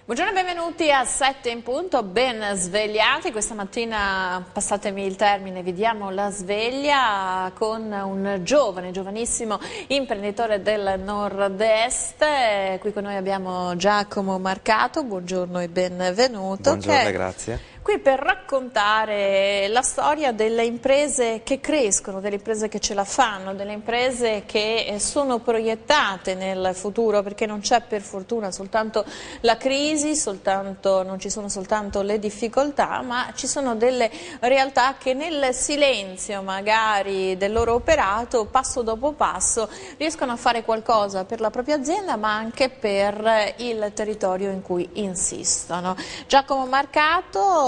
Buongiorno e benvenuti a 7 in punto, ben svegliati. Questa mattina, passatemi il termine, vi diamo la sveglia con un giovanissimo imprenditore del nord-est. Qui con noi abbiamo Giacomo Marcato, buongiorno e benvenuto. Buongiorno, grazie. Qui per raccontare la storia delle imprese che crescono, delle imprese che ce la fanno, delle imprese che sono proiettate nel futuro, perché non c'è per fortuna soltanto la crisi, non ci sono soltanto le difficoltà, ma ci sono delle realtà che nel silenzio magari del loro operato, passo dopo passo, riescono a fare qualcosa per la propria azienda, ma anche per il territorio in cui insistono. Giacomo Marcato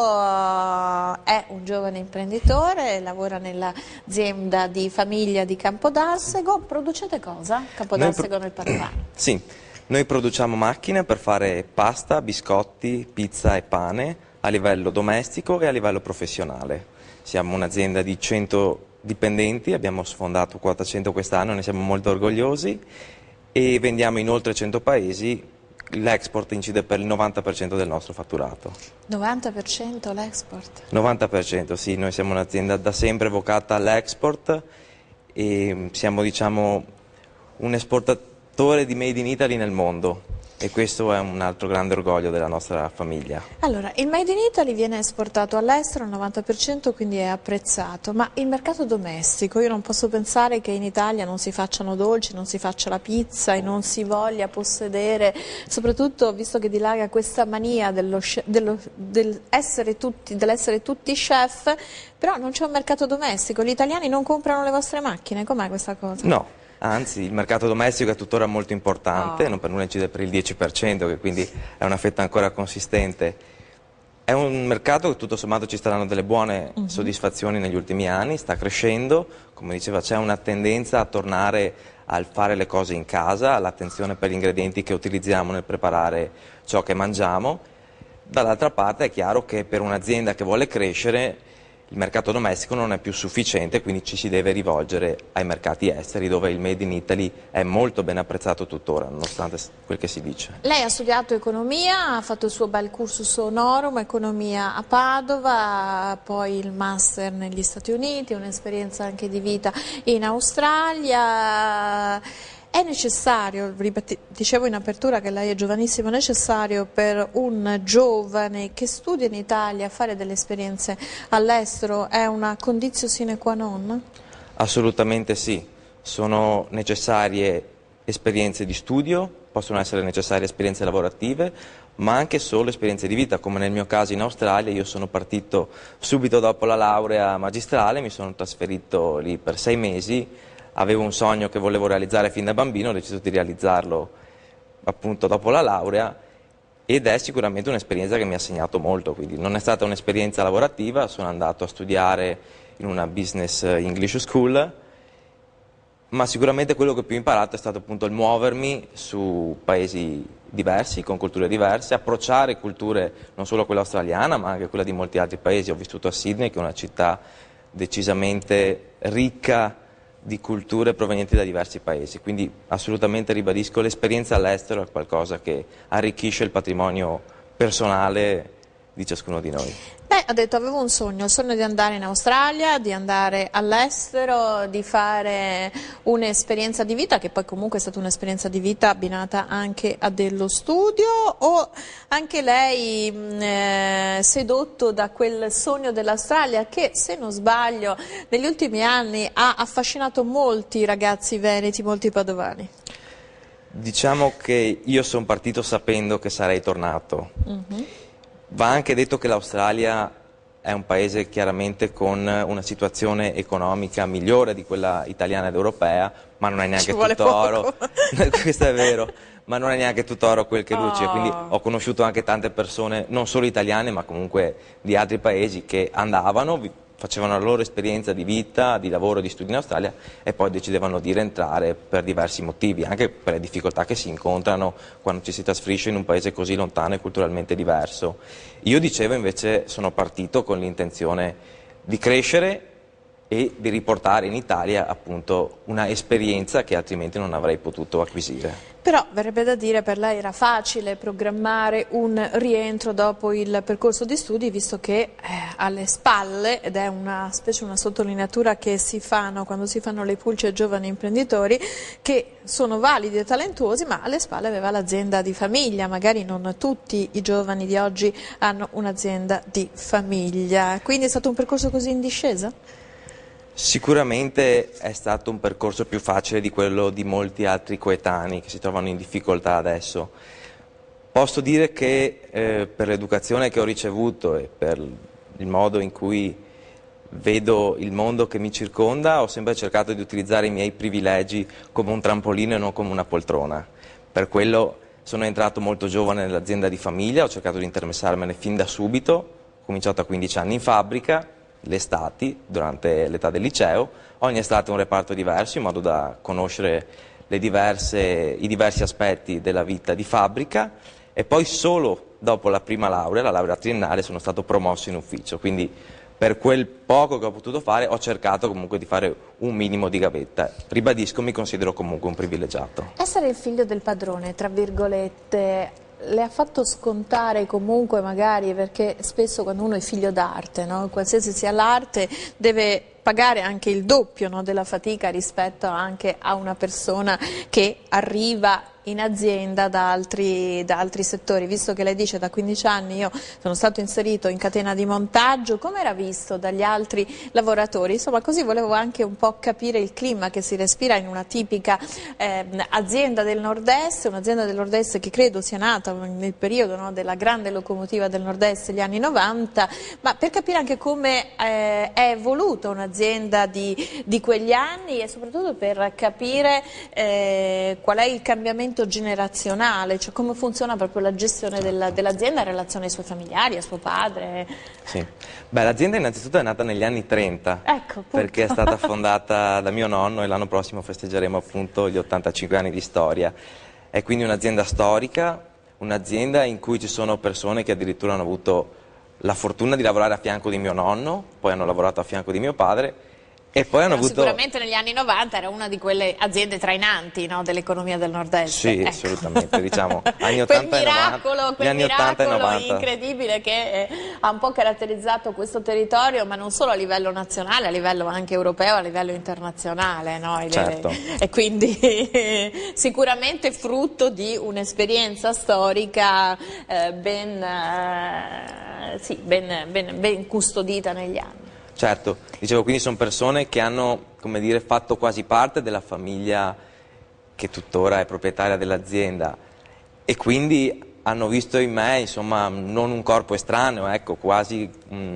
è un giovane imprenditore, lavora nell'azienda di famiglia di Campodarsego. Producete cosa? Campodarsego nel Padovano. Sì, noi produciamo macchine per fare pasta, biscotti, pizza e pane a livello domestico e a livello professionale. Siamo un'azienda di 100 dipendenti, abbiamo sfondato quota 100 quest'anno, ne siamo molto orgogliosi e vendiamo in oltre 100 paesi. L'export incide per il 90% del nostro fatturato. 90% l'export? 90%, sì, noi siamo un'azienda da sempre vocata all'export e siamo, diciamo, un esportatore di Made in Italy nel mondo. E questo è un altro grande orgoglio della nostra famiglia. Allora, il Made in Italy viene esportato all'estero al 90%, quindi è apprezzato, ma il mercato domestico, io non posso pensare che in Italia non si facciano dolci, non si faccia la pizza e non si voglia possedere, soprattutto visto che dilaga questa mania dell'essere tutti chef, però non c'è un mercato domestico, gli italiani non comprano le vostre macchine, com'è questa cosa? No. Anzi, il mercato domestico è tuttora molto importante, non per nulla incide per il 10%, che quindi è una fetta ancora consistente. È un mercato che tutto sommato ci sta dando delle buone soddisfazioni negli ultimi anni, sta crescendo, come diceva c'è una tendenza a tornare al fare le cose in casa, all'attenzione per gli ingredienti che utilizziamo nel preparare ciò che mangiamo. Dall'altra parte è chiaro che per un'azienda che vuole crescere il mercato domestico non è più sufficiente, quindi ci si deve rivolgere ai mercati esteri dove il Made in Italy è molto ben apprezzato tuttora, nonostante quel che si dice. Lei ha studiato economia, ha fatto il suo bel cursus honorum, economia a Padova, poi il master negli Stati Uniti, un'esperienza anche di vita in Australia. È necessario, dicevo in apertura che lei è giovanissimo, è necessario per un giovane che studia in Italia fare delle esperienze all'estero? È una conditio sine qua non? Assolutamente sì, sono necessarie esperienze di studio, possono essere necessarie esperienze lavorative, ma anche solo esperienze di vita, come nel mio caso in Australia. Io sono partito subito dopo la laurea magistrale, mi sono trasferito lì per 6 mesi. Avevo un sogno che volevo realizzare fin da bambino, ho deciso di realizzarlo appunto dopo la laurea ed è sicuramente un'esperienza che mi ha segnato molto, quindi non è stata un'esperienza lavorativa, sono andato a studiare in una business English school, ma sicuramente quello che più ho imparato è stato appunto il muovermi su paesi diversi, con culture diverse, approcciare culture non solo quella australiana ma anche quella di molti altri paesi. Ho vissuto a Sydney, che è una città decisamente ricca di culture provenienti da diversi paesi, quindi assolutamente ribadisco, l'esperienza all'estero è qualcosa che arricchisce il patrimonio personale di ciascuno di noi. Beh, ha detto avevo un sogno, il sogno di andare in Australia, di andare all'estero, di fare un'esperienza di vita, che poi comunque è stata un'esperienza di vita abbinata anche a dello studio, o anche lei sedotto da quel sogno dell'Australia che, se non sbaglio, negli ultimi anni ha affascinato molti ragazzi veneti, molti padovani? Diciamo che io sono partito sapendo che sarei tornato. Va anche detto che l'Australia è un paese chiaramente con una situazione economica migliore di quella italiana ed europea, ma non è neanche tutto oro. Questo è vero, ma non è neanche tutto oro quel che luccica, quindi ho conosciuto anche tante persone, non solo italiane, ma comunque di altri paesi, che andavano, facevano la loro esperienza di vita, di lavoro, di studio in Australia e poi decidevano di rientrare per diversi motivi, anche per le difficoltà che si incontrano quando ci si trasferisce in un paese così lontano e culturalmente diverso. Io, dicevo, invece sono partito con l'intenzione di crescere e di riportare in Italia appunto una esperienza che altrimenti non avrei potuto acquisire. Però verrebbe da dire per lei era facile programmare un rientro dopo il percorso di studi, visto che alle spalle, ed è una specie una sottolineatura che si fanno quando si fanno le pulce ai giovani imprenditori, che sono validi e talentuosi, ma alle spalle aveva l'azienda di famiglia. Magari non tutti i giovani di oggi hanno un'azienda di famiglia, quindi è stato un percorso così in discesa? Sicuramente è stato un percorso più facile di quello di molti altri coetanei che si trovano in difficoltà adesso. Posso dire che per l'educazione che ho ricevuto e per il modo in cui vedo il mondo che mi circonda, ho sempre cercato di utilizzare i miei privilegi come un trampolino e non come una poltrona. Per quello sono entrato molto giovane nell'azienda di famiglia, ho cercato di interessarmene fin da subito, ho cominciato a 15 anni in fabbrica, le estati, durante l'età del liceo, ogni estate un reparto diverso in modo da conoscere i diversi aspetti della vita di fabbrica, e poi solo dopo la prima laurea, la laurea triennale, sono stato promosso in ufficio, quindi per quel poco che ho potuto fare ho cercato comunque di fare un minimo di gavetta. Ribadisco, mi considero comunque un privilegiato. Essere il figlio del padrone, tra virgolette, le ha fatto scontare comunque, magari, perché spesso quando uno è figlio d'arte, no? Qualsiasi sia l'arte, deve pagare anche il doppio, no, della fatica rispetto anche a una persona che arriva in azienda da altri settori. Visto che lei dice da 15 anni io sono stato inserito in catena di montaggio, come era visto dagli altri lavoratori? Insomma, così volevo anche un po' capire il clima che si respira in una tipica azienda del nord-est, un'azienda del nord-est che credo sia nata nel periodo, no, della grande locomotiva del nord-est, gli anni 90, ma per capire anche come è evoluta un'azienda di quegli anni, e soprattutto per capire qual è il cambiamento generazionale, cioè come funziona proprio la gestione dell'azienda in relazione ai suoi familiari, a suo padre. Sì. Beh, l'azienda innanzitutto è nata negli anni 30, ecco, perché è stata fondata da mio nonno e l'anno prossimo festeggeremo appunto gli 85 anni di storia. È quindi un'azienda storica, un'azienda in cui ci sono persone che addirittura hanno avuto la fortuna di lavorare a fianco di mio nonno, poi hanno lavorato a fianco di mio padre. E poi hanno avuto... Sicuramente negli anni 90 era una di quelle aziende trainanti, no, dell'economia del nord-est. Sì, ecco. Assolutamente, diciamo anni 80 quel miracolo 90. Incredibile che ha un po' caratterizzato questo territorio, ma non solo a livello nazionale, a livello anche europeo, a livello internazionale, no? Certo. E quindi sicuramente frutto di un'esperienza storica ben custodita negli anni. Certo, dicevo, quindi sono persone che hanno, come dire, fatto quasi parte della famiglia che tuttora è proprietaria dell'azienda, e quindi hanno visto in me, insomma, non un corpo estraneo, ecco, quasi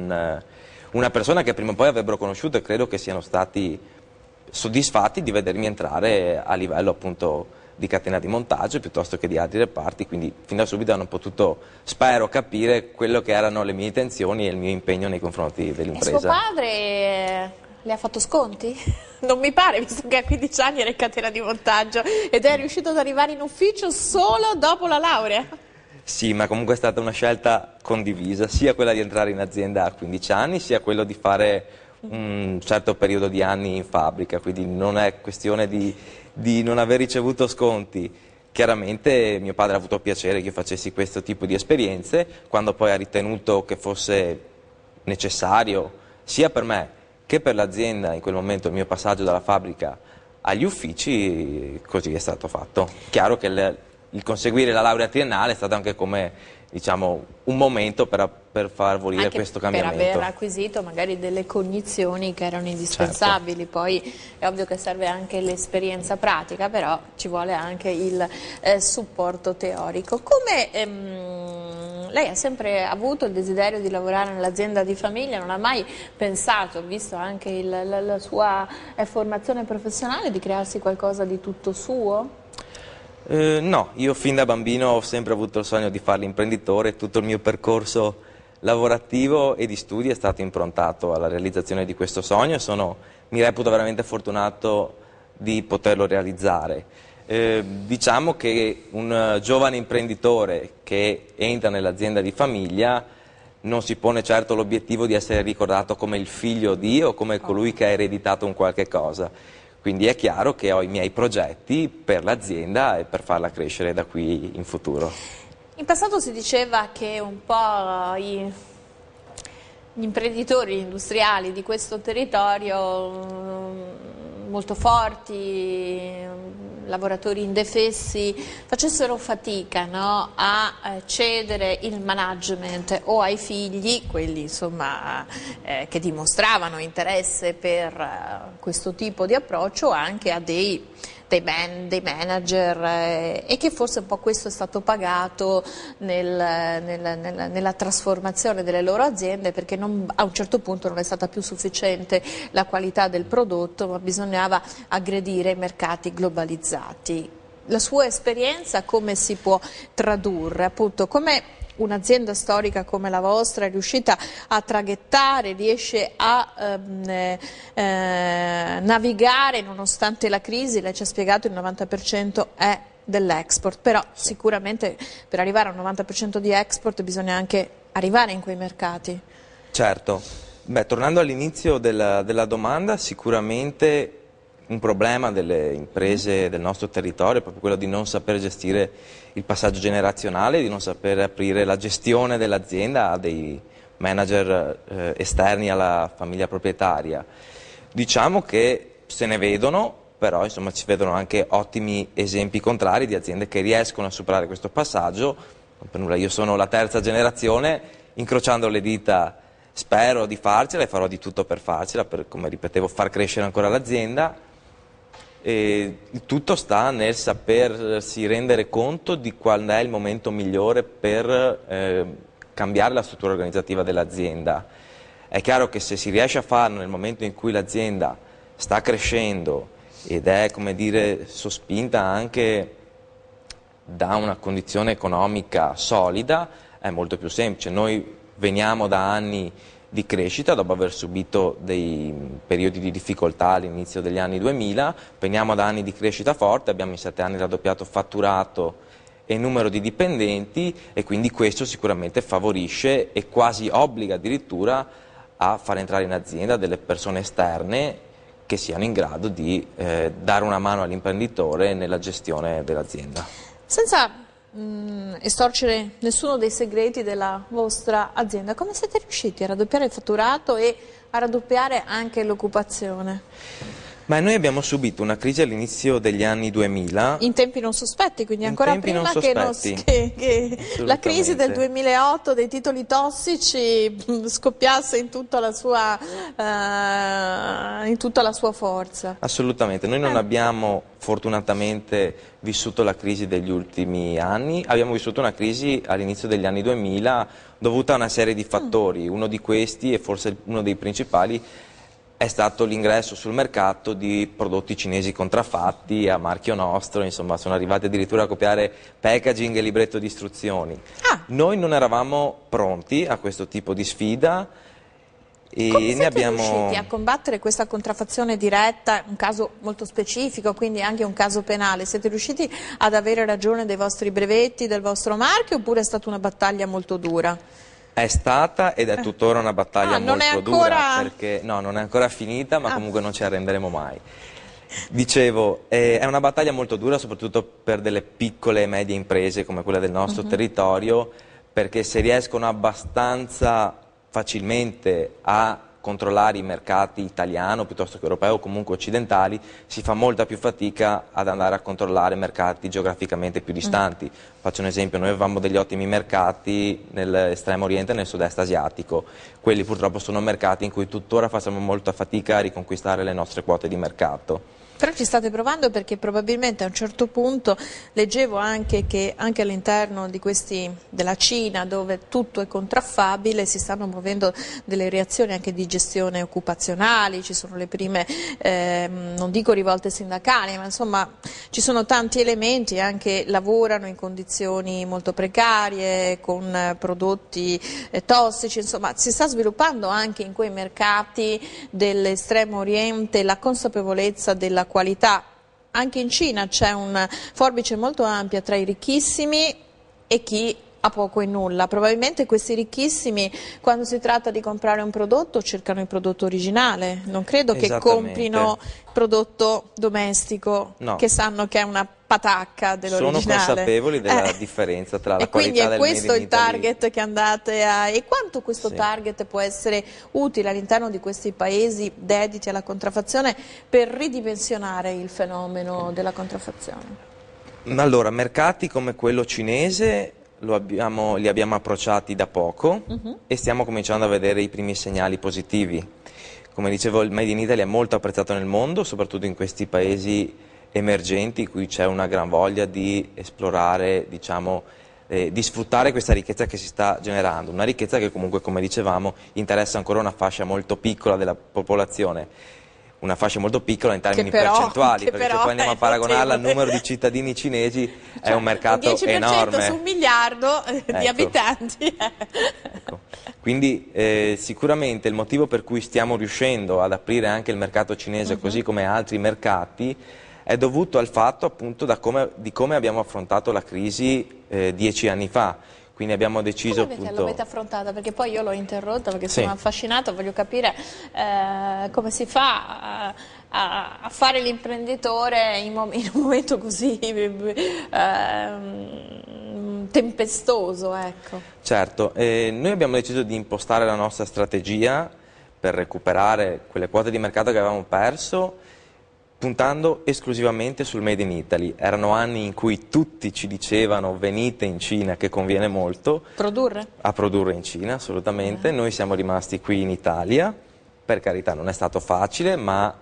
una persona che prima o poi avrebbero conosciuto, e credo che siano stati soddisfatti di vedermi entrare a livello appunto di catena di montaggio piuttosto che di altri reparti, quindi fin da subito hanno potuto, spero, capire quello che erano le mie intenzioni e il mio impegno nei confronti dell'impresa. E suo padre le ha fatto sconti? Non mi pare, visto che a 15 anni era in catena di montaggio ed è riuscito ad arrivare in ufficio solo dopo la laurea. Sì, ma comunque è stata una scelta condivisa, sia quella di entrare in azienda a 15 anni, sia quello di fare un certo periodo di anni in fabbrica, quindi non è questione di non aver ricevuto sconti. Chiaramente mio padre ha avuto piacere che io facessi questo tipo di esperienze, quando poi ha ritenuto che fosse necessario, sia per me che per l'azienda, in quel momento il mio passaggio dalla fabbrica agli uffici, così è stato fatto. Chiaro che il conseguire la laurea triennale è stato anche come, diciamo, un momento per far volere anche questo cambiamento. Per aver acquisito magari delle cognizioni che erano indispensabili. Certo. Poi è ovvio che serve anche l'esperienza pratica, però ci vuole anche il supporto teorico. Come lei ha sempre avuto il desiderio di lavorare nell'azienda di famiglia, non ha mai pensato, visto anche la sua formazione professionale, di crearsi qualcosa di tutto suo? No, io fin da bambino ho sempre avuto il sogno di fare l'imprenditore, tutto il mio percorso lavorativo e di studi è stato improntato alla realizzazione di questo sogno e mi reputo veramente fortunato di poterlo realizzare. Diciamo che un giovane imprenditore che entra nell'azienda di famiglia non si pone certo l'obiettivo di essere ricordato come il figlio di o come colui che ha ereditato un qualche cosa. Quindi è chiaro che ho i miei progetti per l'azienda e per farla crescere da qui in futuro. In passato si diceva che un po' gli imprenditori industriali di questo territorio, molto forti, lavoratori indefessi, facessero fatica, no, a cedere il management o ai figli, quelli insomma che dimostravano interesse per questo tipo di approccio, anche a dei manager, e che forse un po' questo è stato pagato nella trasformazione delle loro aziende, perché a un certo punto non è stata più sufficiente la qualità del prodotto, ma bisognava aggredire i mercati globalizzati. La sua esperienza come si può tradurre? Appunto, come un'azienda storica come la vostra è riuscita a traghettare, riesce a navigare nonostante la crisi? Lei ci ha spiegato il 90% è dell'export, però sicuramente per arrivare al 90% di export bisogna anche arrivare in quei mercati. Certo, beh, tornando all'inizio della domanda, sicuramente un problema delle imprese del nostro territorio è proprio quello di non saper gestire il passaggio generazionale, di non saper aprire la gestione dell'azienda a dei manager esterni alla famiglia proprietaria. Diciamo che se ne vedono, però insomma ci vedono anche ottimi esempi contrari di aziende che riescono a superare questo passaggio. Non per nulla, io sono la terza generazione, incrociando le dita spero di farcela e farò di tutto per farcela, per, come ripetevo, far crescere ancora l'azienda. E il tutto sta nel sapersi rendere conto di qual è il momento migliore per cambiare la struttura organizzativa dell'azienda. È chiaro che se si riesce a farlo nel momento in cui l'azienda sta crescendo ed è, come dire, sospinta anche da una condizione economica solida, è molto più semplice. Noi veniamo da anni di crescita, dopo aver subito dei periodi di difficoltà all'inizio degli anni 2000, veniamo da anni di crescita forte, abbiamo in 7 anni raddoppiato fatturato e numero di dipendenti, e quindi questo sicuramente favorisce e quasi obbliga addirittura a far entrare in azienda delle persone esterne che siano in grado di dare una mano all'imprenditore nella gestione dell'azienda. Senza estorcere nessuno dei segreti della vostra azienda, come siete riusciti a raddoppiare il fatturato e a raddoppiare anche l'occupazione? Ma noi abbiamo subito una crisi all'inizio degli anni 2000. In tempi non sospetti, quindi ancora prima che la crisi del 2008 dei titoli tossici scoppiasse in tutta la sua forza. Assolutamente, noi non abbiamo fortunatamente vissuto la crisi degli ultimi anni, abbiamo vissuto una crisi all'inizio degli anni 2000 dovuta a una serie di fattori. Uno di questi, e forse uno dei principali, è stato l'ingresso sul mercato di prodotti cinesi contraffatti a marchio nostro, insomma sono arrivati addirittura a copiare packaging e libretto di istruzioni. Noi non eravamo pronti a questo tipo di sfida e come siete riusciti a combattere questa contraffazione diretta, un caso molto specifico, quindi anche un caso penale? Siete riusciti ad avere ragione dei vostri brevetti, del vostro marchio, oppure è stata una battaglia molto dura? È stata ed è tuttora una battaglia molto dura, perché no, non è ancora finita, ma comunque non ci arrenderemo mai. Dicevo, è una battaglia molto dura, soprattutto per delle piccole e medie imprese come quella del nostro territorio, perché se riescono abbastanza facilmente a controllare i mercati italiano piuttosto che europeo o comunque occidentali, si fa molta più fatica ad andare a controllare mercati geograficamente più distanti. Faccio un esempio, noi avevamo degli ottimi mercati nell'estremo oriente e nel sud-est asiatico, quelli purtroppo sono mercati in cui tuttora facciamo molta fatica a riconquistare le nostre quote di mercato. Però ci state provando, perché probabilmente a un certo punto leggevo anche che anche all'interno della Cina, dove tutto è contraffabile, si stanno muovendo delle reazioni anche di gestione occupazionali, ci sono le prime, non dico rivolte sindacali, ma insomma ci sono tanti elementi, anche lavorano in condizioni molto precarie, con prodotti tossici, insomma si sta sviluppando anche in quei mercati dell'estremo oriente la consapevolezza della qualità. Anche in Cina c'è una forbice molto ampia tra i ricchissimi e chi a poco e nulla. Probabilmente questi ricchissimi, quando si tratta di comprare un prodotto, cercano il prodotto originale, non credo che comprino il prodotto domestico, no, che sanno che è una patacca dell'originale. Sono consapevoli della differenza tra la qualità del Made in Italy. E quindi è questo il target che andate a... E quanto questo target può essere utile all'interno di questi paesi dediti alla contraffazione per ridimensionare il fenomeno della contraffazione? Allora, mercati come quello cinese li abbiamo approcciati da poco e stiamo cominciando a vedere i primi segnali positivi. Come dicevo, il Made in Italy è molto apprezzato nel mondo, soprattutto in questi paesi emergenti in cui c'è una gran voglia di esplorare, diciamo, di sfruttare questa ricchezza che si sta generando, una ricchezza che comunque, come dicevamo, interessa ancora una fascia molto piccola della popolazione. Una fascia molto piccola in termini percentuali, perché se poi andiamo a paragonarla al numero di cittadini cinesi è un mercato enorme. 10% su 1 miliardo di abitanti. Ecco. Quindi sicuramente il motivo per cui stiamo riuscendo ad aprire anche il mercato cinese, così come altri mercati, è dovuto al fatto appunto di come abbiamo affrontato la crisi 10 anni fa. Quindi abbiamo deciso come l'avete affrontata? Perché poi io l'ho interrotta perché sono affascinata, voglio capire come si fa a fare l'imprenditore in un momento così tempestoso. Ecco. Certo, noi abbiamo deciso di impostare la nostra strategia per recuperare quelle quote di mercato che avevamo perso, puntando esclusivamente sul Made in Italy. Erano anni in cui tutti ci dicevano venite in Cina che conviene molto a produrre in Cina, assolutamente. Noi siamo rimasti qui in Italia, per carità non è stato facile, ma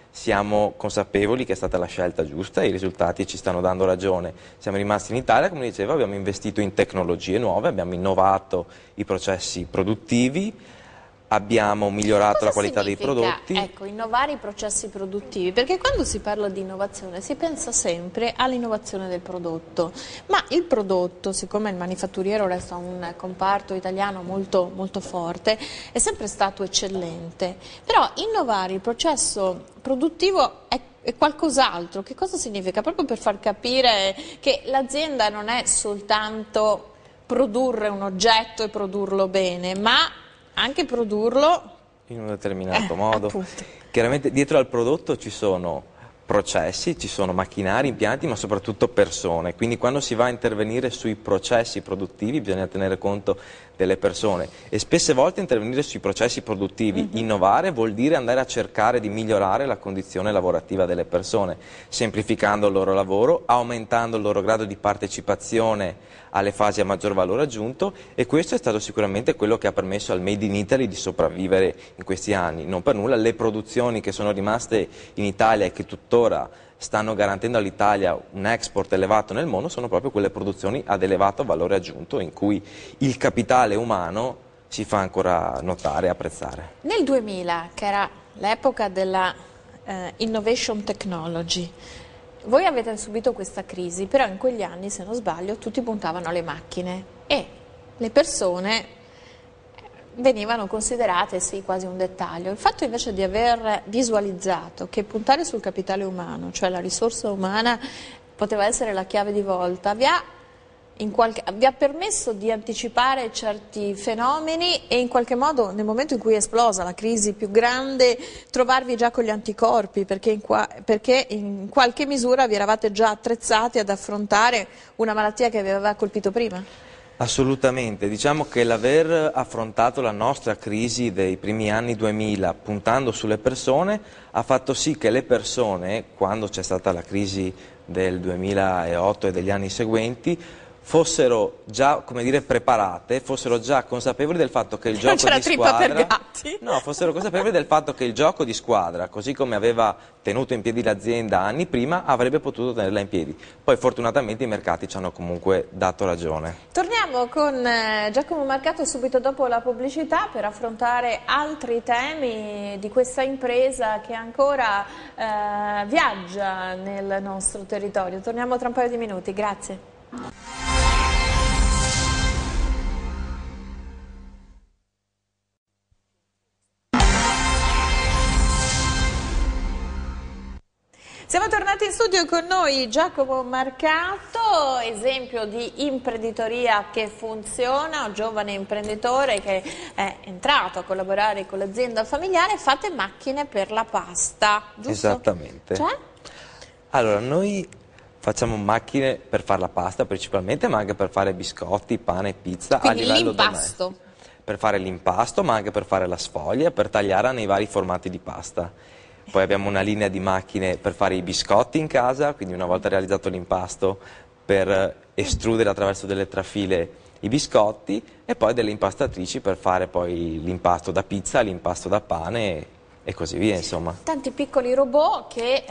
siamo consapevoli che è stata la scelta giusta e i risultati ci stanno dando ragione. Siamo rimasti in Italia, come dicevo, abbiamo investito in tecnologie nuove, abbiamo innovato i processi produttivi, abbiamo migliorato la qualità dei prodotti. Ecco, innovare i processi produttivi, perché quando si parla di innovazione si pensa sempre all'innovazione del prodotto, ma il prodotto, siccome il manifatturiero resta un comparto italiano molto, molto forte, è sempre stato eccellente, però innovare il processo produttivo è qualcos'altro. Che cosa significa? Proprio per far capire che l'azienda non è soltanto produrre un oggetto e produrlo bene, ma anche produrlo in un determinato modo. Appunto. Chiaramente dietro al prodotto ci sono processi, ci sono macchinari, impianti, ma soprattutto persone. Quindi quando si va a intervenire sui processi produttivi bisogna tenere conto delle persone e spesse volte intervenire sui processi produttivi, innovare vuol dire andare a cercare di migliorare la condizione lavorativa delle persone, semplificando il loro lavoro, aumentando il loro grado di partecipazione alle fasi a maggior valore aggiunto, e questo è stato sicuramente quello che ha permesso al Made in Italy di sopravvivere in questi anni. Non per nulla le produzioni che sono rimaste in Italia e che tuttora stanno garantendo all'Italia un export elevato nel mondo sono proprio quelle produzioni ad elevato valore aggiunto in cui il capitale umano si fa ancora notare e apprezzare. Nel 2000, che era l'epoca della innovation technology, voi avete subito questa crisi, però in quegli anni, se non sbaglio, tutti puntavano alle macchine e le persone venivano considerate sì quasi un dettaglio. Il fatto invece di aver visualizzato che puntare sul capitale umano, cioè la risorsa umana, poteva essere la chiave di volta, vi ha permesso di anticipare certi fenomeni e in qualche modo nel momento in cui è esplosa la crisi più grande trovarvi già con gli anticorpi, perché in qualche misura vi eravate già attrezzati ad affrontare una malattia che vi aveva colpito prima? Assolutamente, diciamo che l'aver affrontato la nostra crisi dei primi anni 2000 puntando sulle persone ha fatto sì che le persone, quando c'è stata la crisi del 2008 e degli anni seguenti, fossero già, come dire, preparate, fossero già consapevoli del fatto che il gioco di squadra, fossero consapevoli del fatto che il gioco di squadra, così come aveva tenuto in piedi l'azienda anni prima, avrebbe potuto tenerla in piedi. Poi fortunatamente i mercati ci hanno comunque dato ragione. Torniamo con Giacomo Marcato subito dopo la pubblicità per affrontare altri temi di questa impresa che ancora viaggia nel nostro territorio. Torniamo tra un paio di minuti, grazie. Siamo tornati in studio con noi Giacomo Marcato, esempio di imprenditoria che funziona, un giovane imprenditore che è entrato a collaborare con l'azienda familiare. Fate macchine per la pasta, giusto? Esattamente. Cioè? Allora, noi facciamo macchine per fare la pasta principalmente, ma anche per fare biscotti, pane e pizza. Quindi a livello l'impasto. domestico. Per fare l'impasto, ma anche per fare la sfoglia, per tagliare nei vari formati di pasta. Poi abbiamo una linea di macchine per fare i biscotti in casa, quindi una volta realizzato l'impasto per estrudere attraverso delle trafile i biscotti, e poi delle impastatrici per fare poi l'impasto da pizza, l'impasto da pane e così via, insomma. Tanti piccoli robot che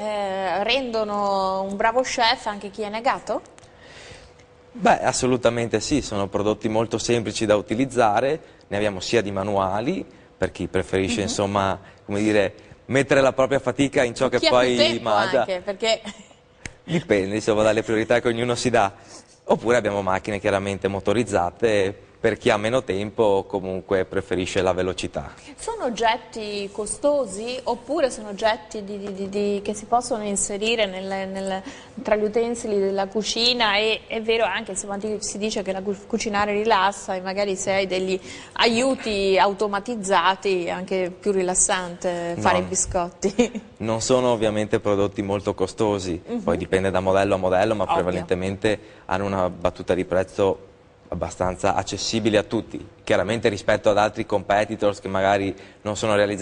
rendono un bravo chef anche chi è negato? Beh, assolutamente sì, sono prodotti molto semplici da utilizzare, ne abbiamo sia di manuali, per chi preferisce, insomma, come dire, mettere la propria fatica in ciò che Chi ha più poi tempo mangia. anche, perché... Dipende, insomma, dalle priorità che ognuno si dà. Oppure abbiamo macchine chiaramente motorizzate, per chi ha meno tempo comunque preferisce la velocità. Sono oggetti costosi oppure sono oggetti che si possono inserire tra gli utensili della cucina? E è vero anche, insomma, si dice che cucinare rilassa, e magari se hai degli aiuti automatizzati è anche più rilassante fare i biscotti. Non sono ovviamente prodotti molto costosi, poi dipende da modello a modello, ma prevalentemente hanno una battuta di prezzo abbastanza accessibile a tutti. Chiaramente rispetto ad altri competitors che magari non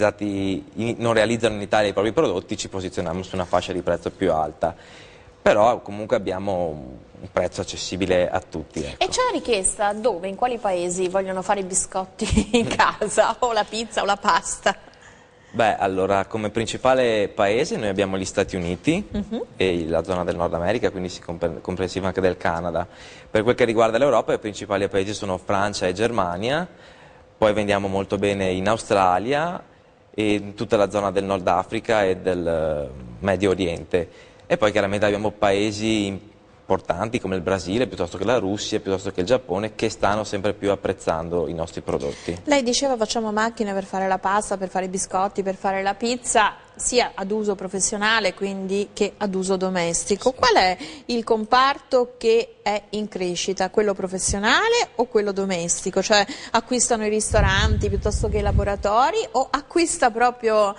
realizzano in Italia i propri prodotti, ci posizioniamo su una fascia di prezzo più alta, però comunque abbiamo un prezzo accessibile a tutti. Ecco. E c'è la richiesta dove, in quali paesi vogliono fare i biscotti in casa, o la pizza o la pasta? Beh, allora, come principale paese noi abbiamo gli Stati Uniti e la zona del Nord America, quindi comprensiva anche del Canada. Per quel che riguarda l'Europa, i principali paesi sono Francia e Germania, poi vendiamo molto bene in Australia e in tutta la zona del Nord Africa e del Medio Oriente. E poi chiaramente abbiamo paesi importanti come il Brasile, piuttosto che la Russia, piuttosto che il Giappone, che stanno sempre più apprezzando i nostri prodotti. Lei diceva facciamo macchine per fare la pasta, per fare i biscotti, per fare la pizza, sia ad uso professionale quindi che ad uso domestico. Sì. Qual è il comparto che è in crescita? Quello professionale o quello domestico? Cioè acquistano i ristoranti piuttosto che i laboratori, o acquista proprio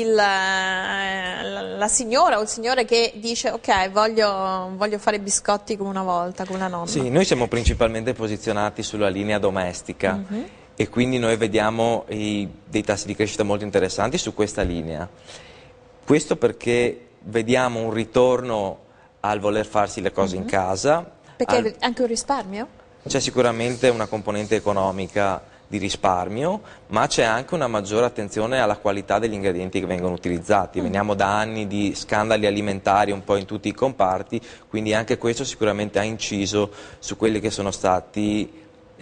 la signora o il signore che dice ok, voglio fare biscotti come una volta, come la nonna? Sì, noi siamo principalmente posizionati sulla linea domestica e quindi noi vediamo dei tassi di crescita molto interessanti su questa linea. Questo perché vediamo un ritorno al voler farsi le cose in casa. Perché anche un risparmio? C'è sicuramente una componente economica di risparmio, ma c'è anche una maggiore attenzione alla qualità degli ingredienti che vengono utilizzati. Veniamo da anni di scandali alimentari un po' in tutti i comparti, quindi anche questo sicuramente ha inciso su quelli che sono stati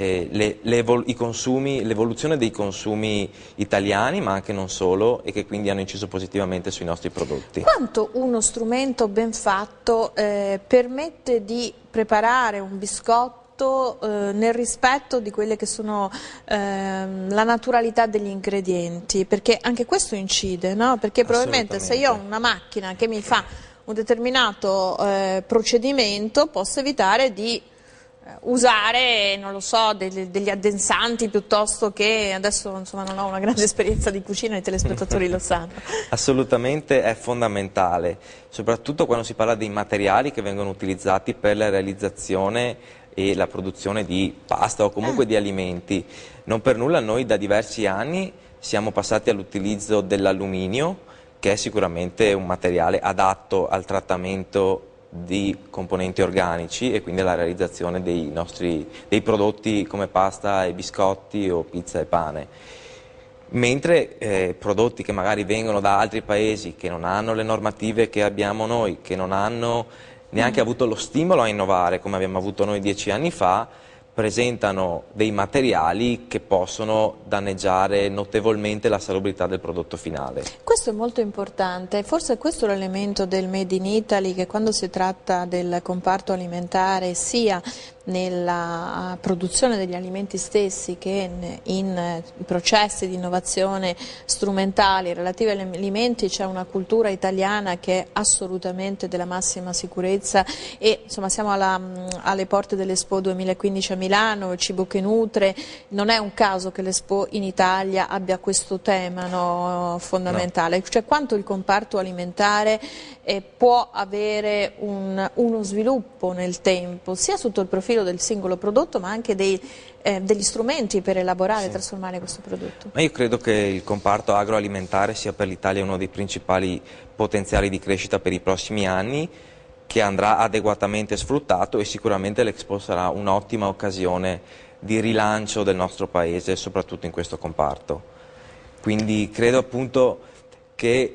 l'evoluzione dei consumi italiani, ma anche non solo, e che quindi hanno inciso positivamente sui nostri prodotti. Quanto uno strumento ben fatto permette di preparare un biscotto nel rispetto di quelle che sono la naturalità degli ingredienti? Perché anche questo incide, no? Perché probabilmente se io ho una macchina che mi fa un determinato procedimento, posso evitare di usare, non lo so, degli addensanti, piuttosto che, adesso insomma non ho una grande esperienza di cucina, i telespettatori lo sanno. Assolutamente è fondamentale, soprattutto quando si parla dei materiali che vengono utilizzati per la realizzazione e la produzione di pasta o comunque di alimenti. Non per nulla noi da diversi anni siamo passati all'utilizzo dell'alluminio, che è sicuramente un materiale adatto al trattamento di componenti organici e quindi alla realizzazione dei prodotti come pasta e biscotti o pizza e pane. Mentre prodotti che magari vengono da altri paesi che non hanno le normative che abbiamo noi, che non hanno neanche avuto lo stimolo a innovare come abbiamo avuto noi 10 anni fa, presentano dei materiali che possono danneggiare notevolmente la salubrità del prodotto finale. Questo è molto importante, forse questo è l'elemento del Made in Italy che quando si tratta del comparto alimentare sia nella produzione degli alimenti stessi che in processi di innovazione strumentali relativi agli alimenti c'è una cultura italiana che è assolutamente della massima sicurezza e insomma siamo alle porte dell'Expo 2015 a Milano, il cibo che nutre, non è un caso che l'Expo in Italia abbia questo tema, no, fondamentale, no. Cioè quanto il comparto alimentare può avere uno sviluppo nel tempo, sia sotto il profilo del singolo prodotto ma anche degli strumenti per elaborare e trasformare questo prodotto. Ma io credo che il comparto agroalimentare sia per l'Italia uno dei principali potenziali di crescita per i prossimi anni, che andrà adeguatamente sfruttato e sicuramente l'Expo sarà un'ottima occasione di rilancio del nostro Paese, soprattutto in questo comparto. Quindi credo appunto che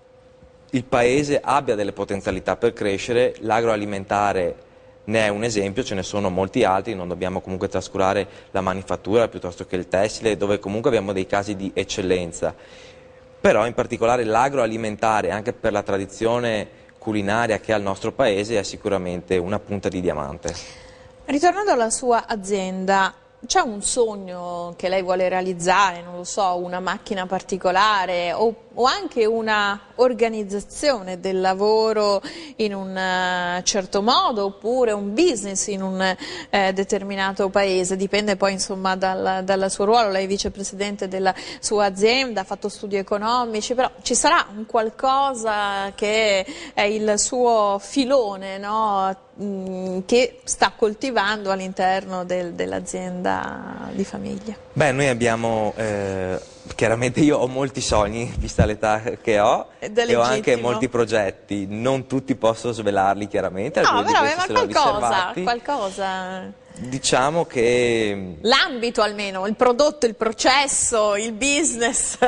il Paese abbia delle potenzialità per crescere, l'agroalimentare ne è un esempio, ce ne sono molti altri, non dobbiamo comunque trascurare la manifattura piuttosto che il tessile, dove comunque abbiamo dei casi di eccellenza. Però in particolare l'agroalimentare, anche per la tradizione culinaria che ha il nostro Paese, è sicuramente una punta di diamante. Ritornando alla sua azienda, c'è un sogno che lei vuole realizzare, non lo so, una macchina particolare o anche una organizzazione del lavoro in un certo modo oppure un business in un determinato paese, dipende poi insomma dal suo ruolo, lei è vicepresidente della sua azienda, ha fatto studi economici, però ci sarà un qualcosa che è il suo filone, no? Che sta coltivando all'interno dell'azienda di famiglia. Beh, noi abbiamo, chiaramente io ho molti sogni, vista l'età che ho, e ho anche molti progetti, non tutti posso svelarli chiaramente, no, alcuni però, di questi ma se li ho riservati. qualcosa. Diciamo che... L'ambito almeno, il prodotto, il processo, il business...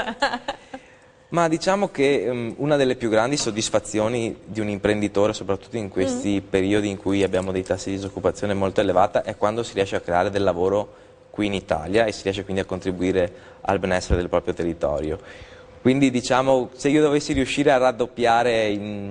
Ma diciamo che una delle più grandi soddisfazioni di un imprenditore, soprattutto in questi periodi in cui abbiamo dei tassi di disoccupazione molto elevati, è quando si riesce a creare del lavoro qui in Italia e si riesce quindi a contribuire al benessere del proprio territorio. Quindi diciamo, se io dovessi riuscire a raddoppiare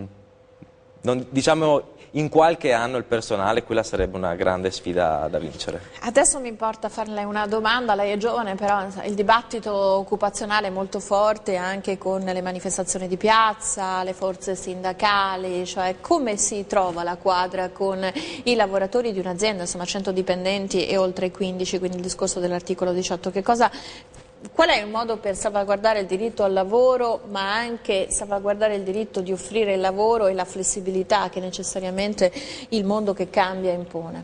in qualche anno il personale, quella sarebbe una grande sfida da vincere. Adesso mi importa farle una domanda, lei è giovane però il dibattito occupazionale è molto forte anche con le manifestazioni di piazza, le forze sindacali, cioè come si trova la quadra con i lavoratori di un'azienda, insomma 100 dipendenti e oltre 15, quindi il discorso dell'articolo 18, qual è il modo per salvaguardare il diritto al lavoro ma anche salvaguardare il diritto di offrire il lavoro e la flessibilità che necessariamente il mondo che cambia impone?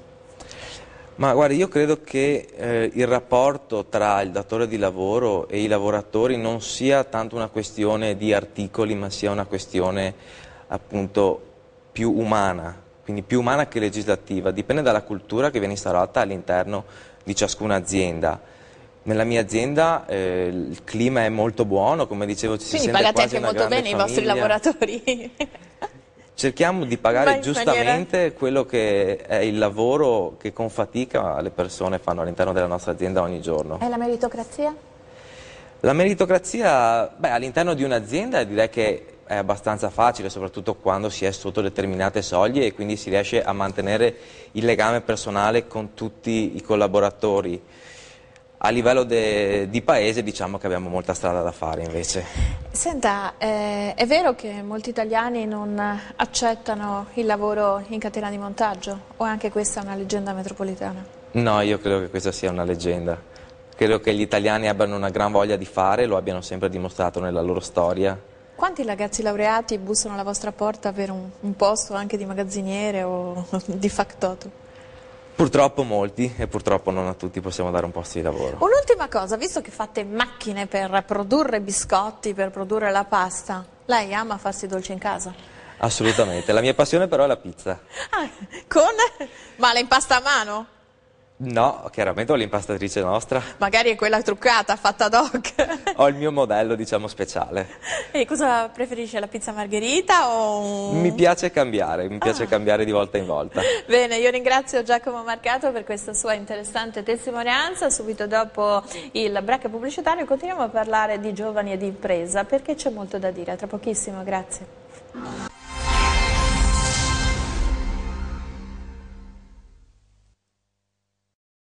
Ma guardi, io credo che il rapporto tra il datore di lavoro e i lavoratori non sia tanto una questione di articoli ma sia una questione appunto più umana, quindi più umana che legislativa, dipende dalla cultura che viene instaurata all'interno di ciascuna azienda. Nella mia azienda il clima è molto buono, come dicevo ci si sente quasi una grande famiglia. Quindi pagate anche molto bene i vostri lavoratori? Cerchiamo di pagare giustamente quello che è il lavoro che con fatica le persone fanno all'interno della nostra azienda ogni giorno. E la meritocrazia? La meritocrazia, beh, all'interno di un'azienda direi che è abbastanza facile, soprattutto quando si è sotto determinate soglie e quindi si riesce a mantenere il legame personale con tutti i collaboratori. A livello di paese diciamo che abbiamo molta strada da fare invece. Senta, è vero che molti italiani non accettano il lavoro in catena di montaggio o anche questa è una leggenda metropolitana? No, io credo che questa sia una leggenda. Credo che gli italiani abbiano una gran voglia di fare, lo abbiano sempre dimostrato nella loro storia. Quanti ragazzi laureati bussano alla vostra porta per un posto anche di magazziniere o di factotum? Purtroppo molti e purtroppo non a tutti possiamo dare un posto di lavoro. Un'ultima cosa, visto che fate macchine per produrre biscotti, per produrre la pasta, lei ama farsi dolci in casa? Assolutamente, la mia passione però è la pizza. Ma la impasta a mano? No, chiaramente ho l'impastatrice nostra. Magari è quella truccata, fatta ad hoc. Ho il mio modello, diciamo, speciale. E cosa preferisce, la pizza margherita o Mi piace cambiare di volta in volta. Bene, io ringrazio Giacomo Marcato per questa sua interessante testimonianza. Subito dopo il break pubblicitario continuiamo a parlare di giovani e di impresa, perché c'è molto da dire. A tra pochissimo, grazie.